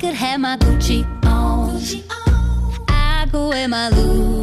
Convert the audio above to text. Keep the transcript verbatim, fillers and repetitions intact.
could have my Gucci on. I go wear my Louis